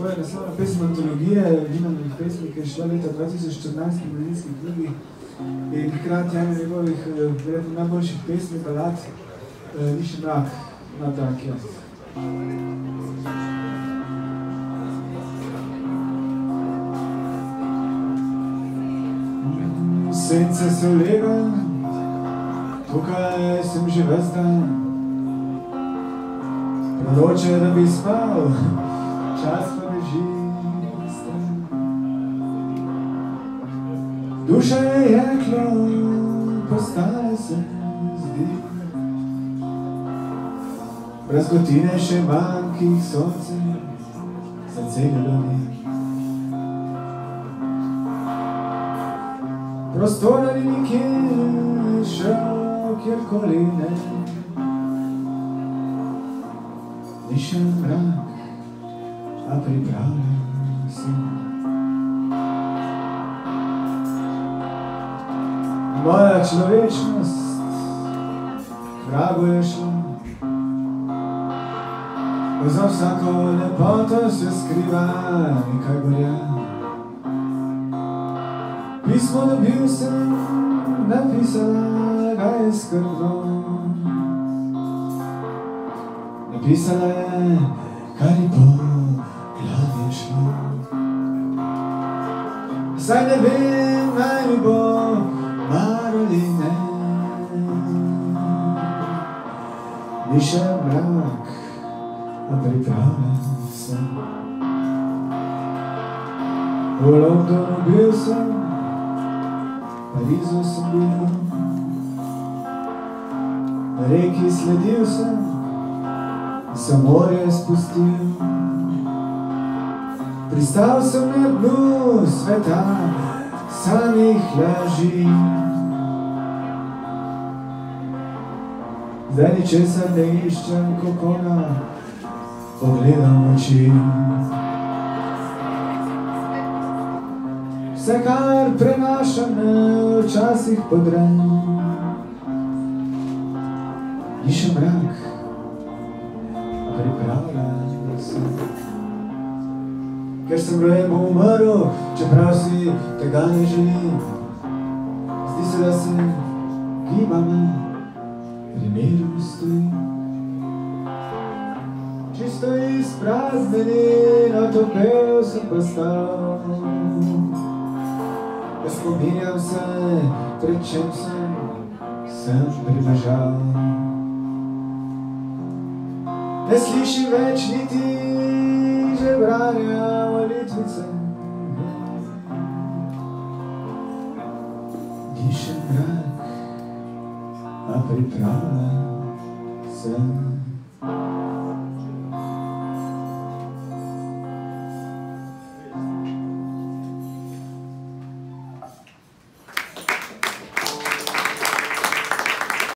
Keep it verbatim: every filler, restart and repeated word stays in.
svoje naslovne pesmi antologije Vinanovih pesmi, ki je šla leta dva tisoč štirinajst v mladinski knjigi in hkrati ena njegovih verjetno najboljših pesmi, balad, Ni še mrak, Not Dark Yet. Sence se vlega, tukaj sem že ves dan. Proroče, da bi spal, čas pa beži stran. Duša je jeklo, postane se zdi. Brez gotine še manj, ki jih sonce zaceljalo ni. Prostora ni nikjer, šel kjerkoli ne. Ni še mrak, a pripravljam se. Moja človečnost vragu je šla. Za vsako lepoto se skriva nekaj gorja. Pismo dobil sem, napisala ga je skrbno. Napisala je, kar ji po glavi je šlo. Saj ne vem, naj mi bo mar ali ne. Ni še mrak, a pripravljam se. V Londonu bil sem, v Parizu sem bil, na reki sledil sem, se morje spustil. Pristal sem na dnu sveta, samih laži. Zdaj ničesar ne iščem, ko koga pogledam v oči. Vse, kar prenašam, me včasih podre. Ni še mrak, a pripravljam se. Ker sem rojen bo umrl, čeprav si tega ne želim. Zdi se, da se gibam, pri miru stojim. Čisto izpraznjen, otopel sem postal. Ne spominjam se, pred čem sem, sem pribežal. Ne slišim več niti žebranja molitvice. Ni še mrak, a pripravljam se.